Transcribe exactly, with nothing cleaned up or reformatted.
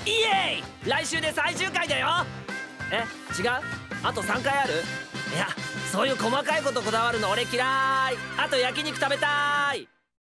イエーイ、来週で最終回だよ。え、違う？あとさんかいある？いや、そういう細かいことこだわるの俺嫌い。あと焼肉食べたい。